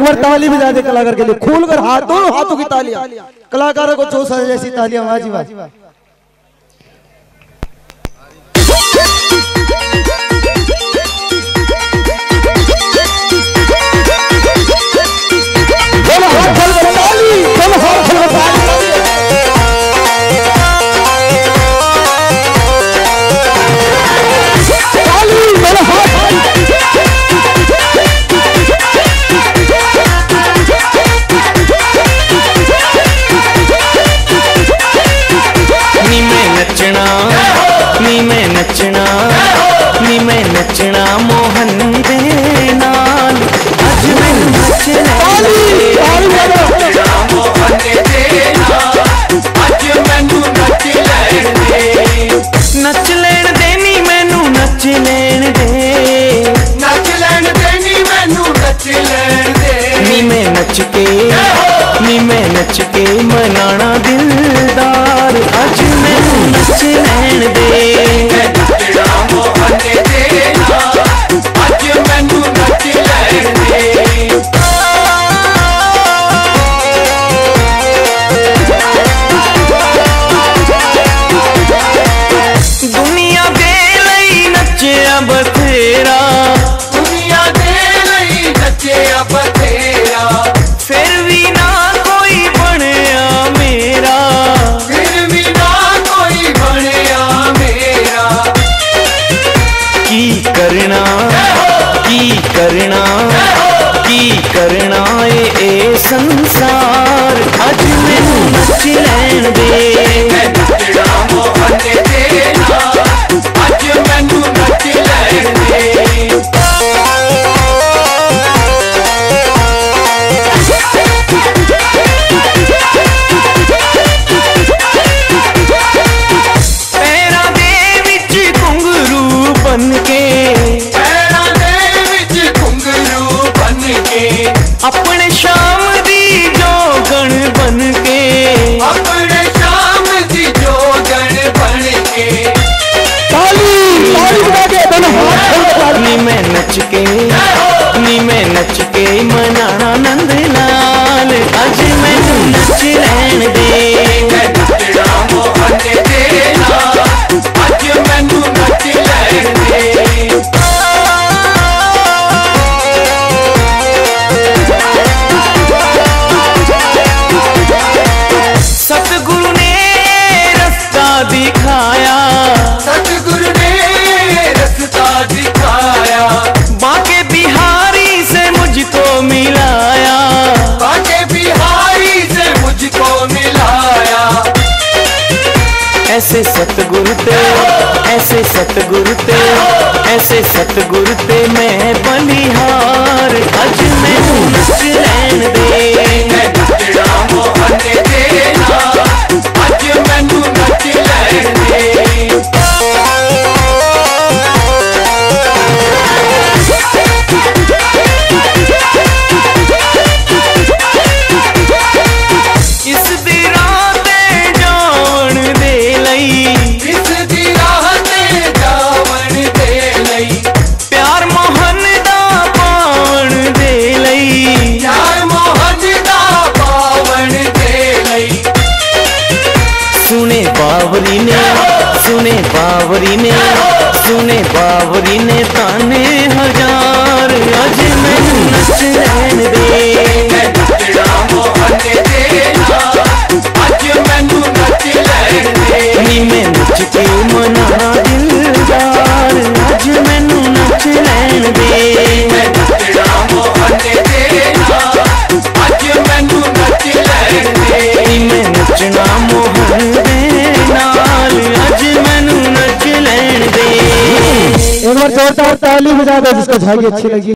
बार ताली बजा दे कलाकार के लिए, खोल कर हाथ, दोनों हाथों की तालियां, कलाकारों को जोश है जैसी तालियां। वाह जी वाह। नचना मोहन दे नाल अज मैं नचना मोहन दे नाल अज मैनू नच लैण दे नी मैनू नच लैण दे नी मैनू नच लैण दे नी मैं नच के मनाना दिलदार अज मैनू नच लैण दे करना ए संसार अज मैनू नच लैण दे मोहन दे नाल अज मैनू नच लैण दे। पैरां दे विच घुंघरू बन के अपने शाम दी जोगण बन के अपने शाम दी जोगण बन के नी मैं नच के मनाना नंद लाल अज मैनू नच लैण दे मोहन दे नाल अज मैनू नच लैण दे। सतगुरु ने रास्ता दिखाया बाके बिहारी से मुझको मिलाया ऐसे सतगुरु ते मैं बलिहार अज मैनू नच लैण दे मोहन दे नाल अज मैनू नच लैण दे। इस दी राह ते जावण दे लई प्यार मोहन दा पावण दे लई सुने बावरी ने ताने हजार अज मैनू नच लैण दे मोहन दे नाल अज मैनू नच लैण दे नी मैं नच के मनाना दिलदार अज मैनू नच लैण दे मोहन दे नाल अज मैनू नच लैण दे नी मैं नचना मोहन दे नाल अज मैनू नच लैण दे। एक बार जोरदार ताली बजा दो जिसको झागी अच्छी लगी।